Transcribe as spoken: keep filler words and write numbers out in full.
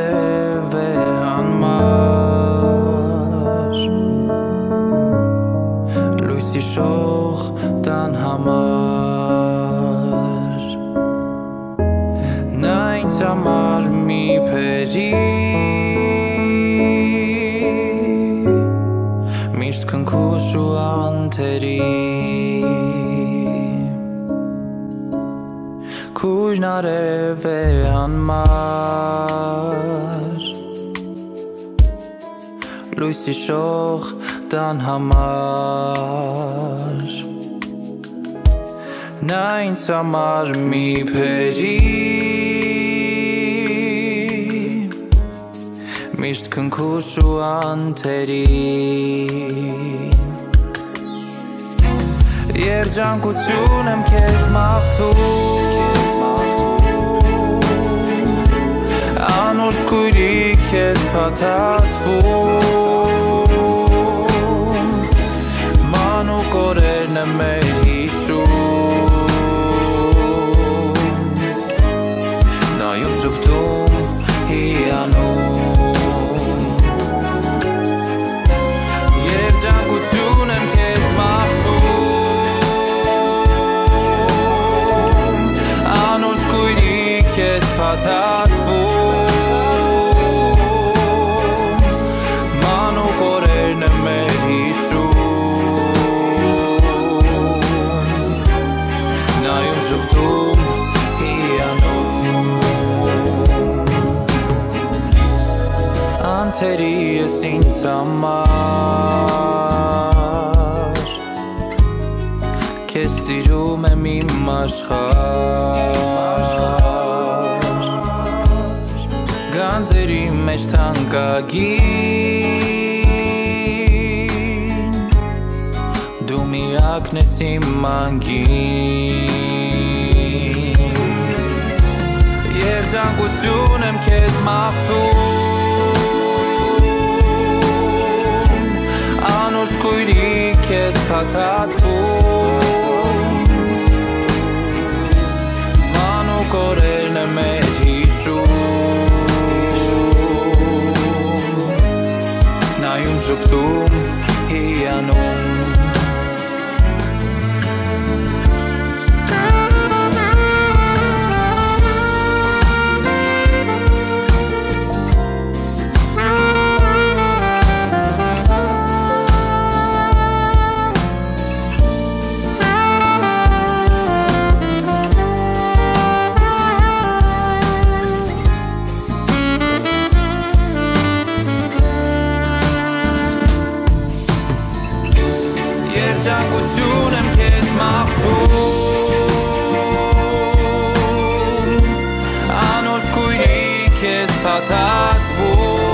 արև է հանմար լույսի շող տան համար նա ինձ համար մի փերի միշտ քնքուշ ու անթերի Քույրն արև է հանմար լույսի շող տան համար նա ինձ համար մի փերի միշտ քնքուշ ու անթերի Երջանկություն եմ քեզ մաղթում Անուշ քույրիկ քեզ փաթաթվում Մանուկ օրերն եմ մեր հիշում Նայում ժպտում հիանում Երջանկություն եմ քեզ մաղթում Քեզ փաթաթվում Մանուկ օրերն եմ մեր հիշում Նայում ժպտում հիանում Անթերի ես ինձ համար Քեզ սիրում եմ իմ աշխարհ Գանձերի մեջ թանկագին Դու միակն ես իմ մանգին Երջանկություն եմ քեզ մաղթում Անուշ քույրիկ քեզ փաթաթվում Մանուկ օրերն եմ մեր հիշում Նայում ժպտում հիանում Երջանկություն եմ քեզ մաղթում Անուշ քույրիկ քեզ փաթաթվում